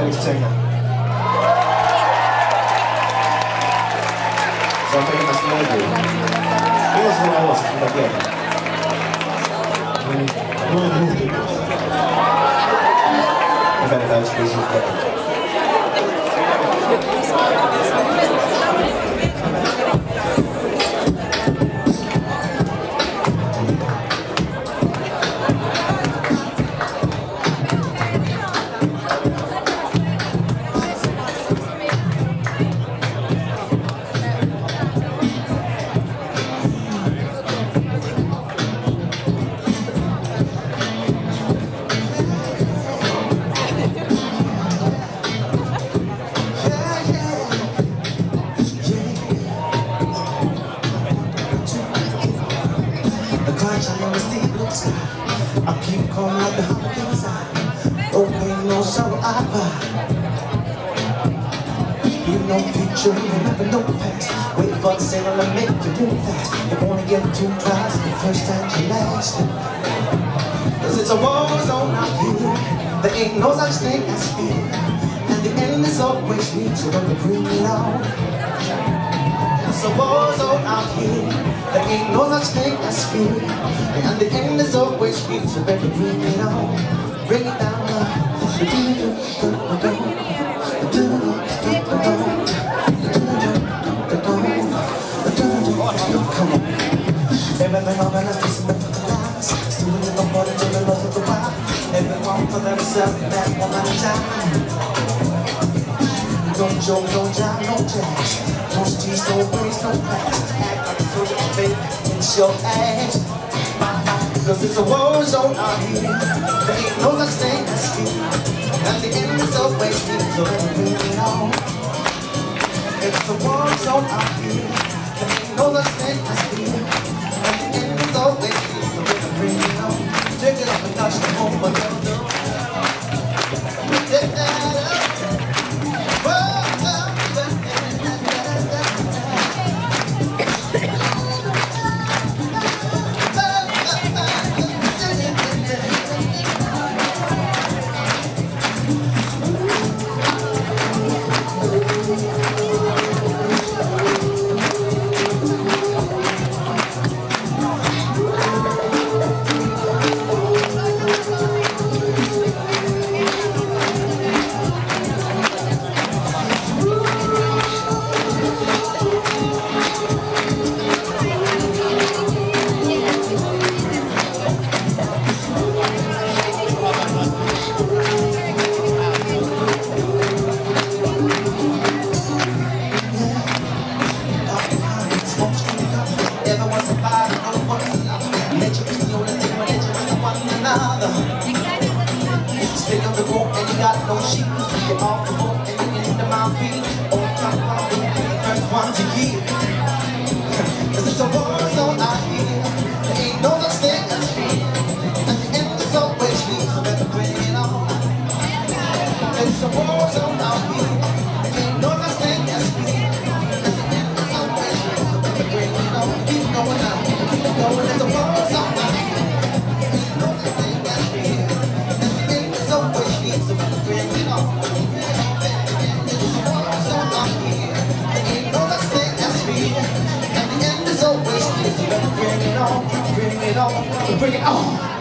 Alex Turner. So I'm taking this lady. Here's what I was from the beginning. Ik ben het uitgespeeld. I keep calm like the hurricane's eye. No pain, no sorrow, I cry. You know future, you never know past. Wait for the signal and make you move fast. You wanna get too dry, the first time you last. Cause it's a war zone out here. There ain't no such thing as fear. And the end is always near, so when we bring it on. It's a war zone out here. There ain't no such thing as fear. And the end is always sweet, so better bring it on. Bring it down now. Come on. Everything all balance is meant for the last. Still in the morning to the love of the wild. Everyone for themselves, that one at a time. Don't joke, don't jive, no jazz. Don't tease, no waste, no pass. Act like a soldier, baby, it's your ass. Cause it's a war zone out here. There ain't no such thing as fear. And the end is always near, so let me bring it on. It's a war zone out here. There ain't no such thing as fear. And the end is always near, so let me bring it on. Take it up and touch the home, but never do. Take that up. Stick up the rope and you got no sheep. Get off the boat and you get into my feet. Oh, come on, be the first one to hear. Cause it's a war zone out here. There ain't no such thing as fear. And the end is always near, so better bring it on. It's a war zone out here. There ain't no such thing as fear. And the end is always near, so better bring it on. Keep going out, keep going. It's a war zone out here. So better bring it on. It's a war zone out here. There ain't no such thing as fear. And the end is always clear. So better bring it on, bring it on, bring it on.